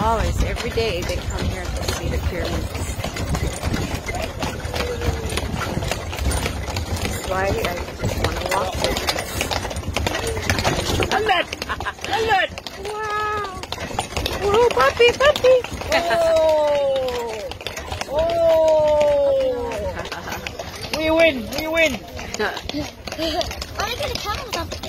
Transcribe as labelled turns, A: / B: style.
A: Always, every day they come here to see the pyramids. That's why I just want to walk there. Alert! Wow! Whoa, puppy!
B: Oh! We win!
C: I'm gonna come with